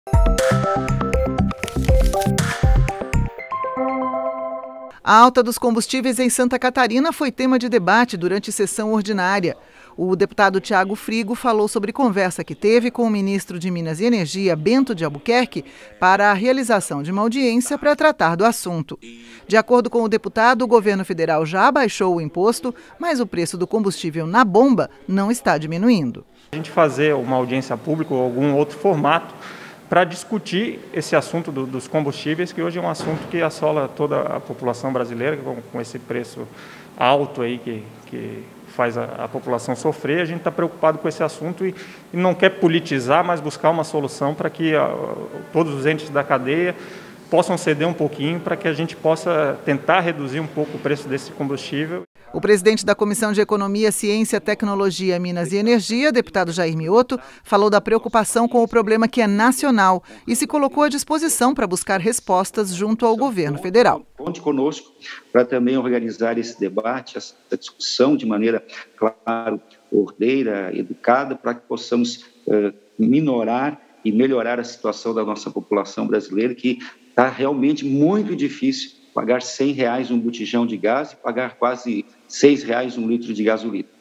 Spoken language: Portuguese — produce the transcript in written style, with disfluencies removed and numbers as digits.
A alta dos combustíveis em Santa Catarina foi tema de debate durante sessão ordinária. O deputado Tiago Frigo falou sobre conversa que teve com o ministro de Minas e Energia, Bento de Albuquerque, para a realização de uma audiência para tratar do assunto. De acordo com o deputado, o governo federal já baixou o imposto, mas o preço do combustível na bomba não está diminuindo. A gente fazer uma audiência pública ou algum outro formato para discutir esse assunto dos combustíveis, que hoje é um assunto que assola toda a população brasileira, com esse preço alto aí que faz a população sofrer. A gente está preocupado com esse assunto e não quer politizar, mas buscar uma solução para que todos os entes da cadeia possam ceder um pouquinho para que a gente possa tentar reduzir um pouco o preço desse combustível. O presidente da Comissão de Economia, Ciência, Tecnologia, Minas e Energia, deputado Jair Mioto, falou da preocupação com o problema que é nacional e se colocou à disposição para buscar respostas junto ao governo federal. Conte conosco para também organizar esse debate, essa discussão de maneira, claro, ordeira, educada, para que possamos minorar e melhorar a situação da nossa população brasileira, que está realmente muito difícil pagar R$100 um botijão de gás e pagar quase R$6 um litro de gasolina.